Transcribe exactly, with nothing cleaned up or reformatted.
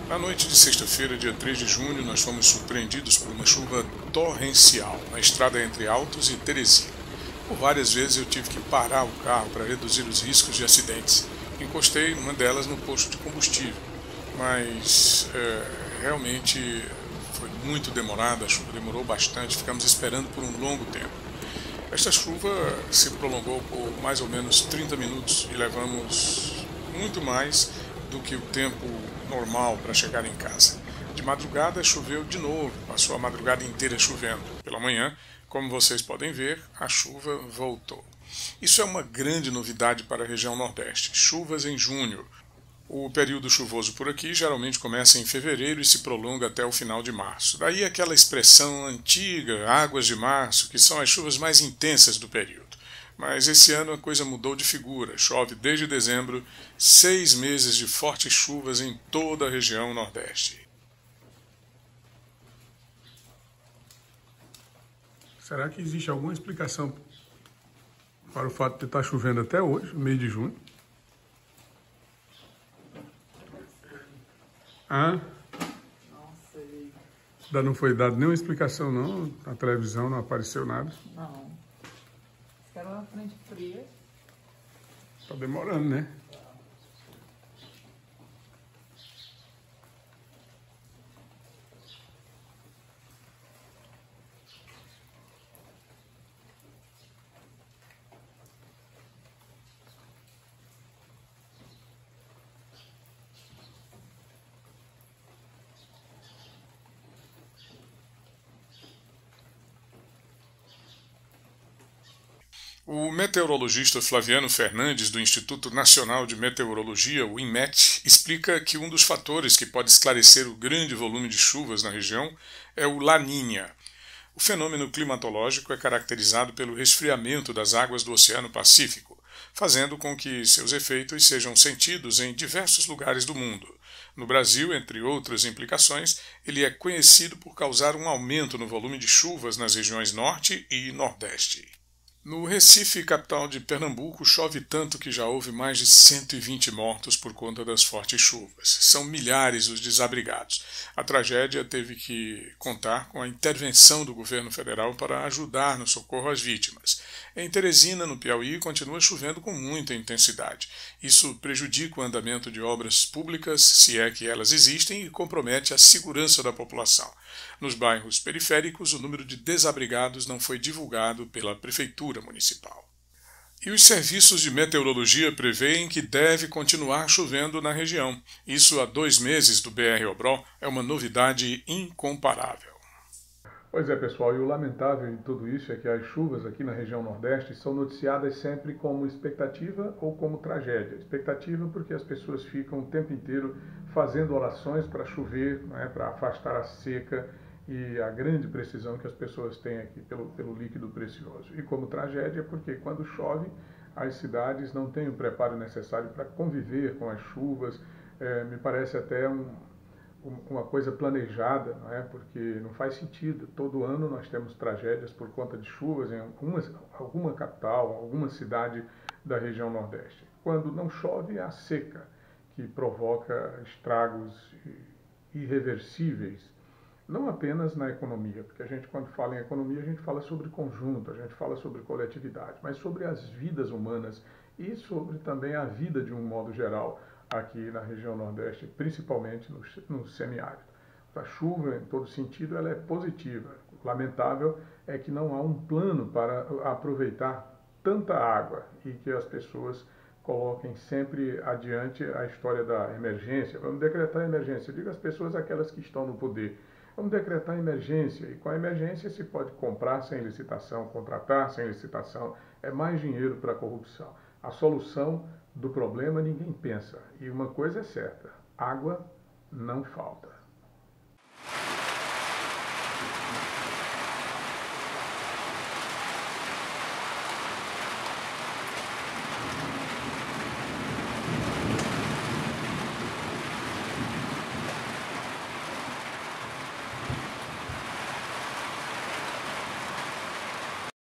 Na noite de sexta-feira, dia três de junho, nós fomos surpreendidos por uma chuva torrencial na estrada entre Altos e Teresina. Por várias vezes eu tive que parar o carro para reduzir os riscos de acidentes. Encostei uma delas no posto de combustível, mas é, realmente foi muito demorada, a chuva demorou bastante, ficamos esperando por um longo tempo. Esta chuva se prolongou por mais ou menos trinta minutos e levamos muito mais do que o tempo normal para chegar em casa. De madrugada choveu de novo, passou a madrugada inteira chovendo. Pela manhã, como vocês podem ver, a chuva voltou. Isso é uma grande novidade para a região Nordeste, chuvas em junho. O período chuvoso por aqui geralmente começa em fevereiro e se prolonga até o final de março. Daí aquela expressão antiga, águas de março, que são as chuvas mais intensas do período. Mas esse ano a coisa mudou de figura. Chove desde dezembro, seis meses de fortes chuvas em toda a região Nordeste. Será que existe alguma explicação para o fato de estar chovendo até hoje, no mês de junho? Hã? Não sei. Ainda não foi dada nenhuma explicação, não? Na televisão não apareceu nada? Não. Era uma frente fria. Tá demorando, né? O meteorologista Flaviano Fernandes, do Instituto Nacional de Meteorologia, o INMET, explica que um dos fatores que pode esclarecer o grande volume de chuvas na região é o Laninha. O fenômeno climatológico é caracterizado pelo resfriamento das águas do Oceano Pacífico, fazendo com que seus efeitos sejam sentidos em diversos lugares do mundo. No Brasil, entre outras implicações, ele é conhecido por causar um aumento no volume de chuvas nas regiões Norte e Nordeste. No Recife, capital de Pernambuco, chove tanto que já houve mais de cento e vinte mortos por conta das fortes chuvas. São milhares os desabrigados. A tragédia teve que contar com a intervenção do governo federal para ajudar no socorro às vítimas. Em Teresina, no Piauí, continua chovendo com muita intensidade. Isso prejudica o andamento de obras públicas, se é que elas existem, e compromete a segurança da população. Nos bairros periféricos, o número de desabrigados não foi divulgado pela Prefeitura Municipal. E os serviços de meteorologia preveem que deve continuar chovendo na região. Isso há dois meses do B R Obró é uma novidade incomparável. Pois é, pessoal, e o lamentável de tudo isso é que as chuvas aqui na região Nordeste são noticiadas sempre como expectativa ou como tragédia. Expectativa porque as pessoas ficam o tempo inteiro fazendo orações para chover, né, para afastar a seca e a grande precisão que as pessoas têm aqui pelo, pelo líquido precioso. E como tragédia porque quando chove, as cidades não têm o preparo necessário para conviver com as chuvas. É, me parece até um... uma coisa planejada, não é? Porque não faz sentido. Todo ano nós temos tragédias por conta de chuvas em alguma, alguma capital, alguma cidade da região Nordeste. Quando não chove, é a seca, que provoca estragos irreversíveis, não apenas na economia, porque a gente, quando fala em economia, a gente fala sobre conjunto, a gente fala sobre coletividade, mas sobre as vidas humanas e sobre também a vida de um modo geral, aqui na região Nordeste, principalmente no, no semiárido. A chuva, em todo sentido, ela é positiva. Lamentável é que não há um plano para aproveitar tanta água e que as pessoas coloquem sempre adiante a história da emergência. Vamos decretar emergência. Eu digo às pessoas, aquelas que estão no poder. Vamos decretar emergência. E com a emergência se pode comprar sem licitação, contratar sem licitação. É mais dinheiro para a corrupção. A solução do problema ninguém pensa. E uma coisa é certa, água não falta.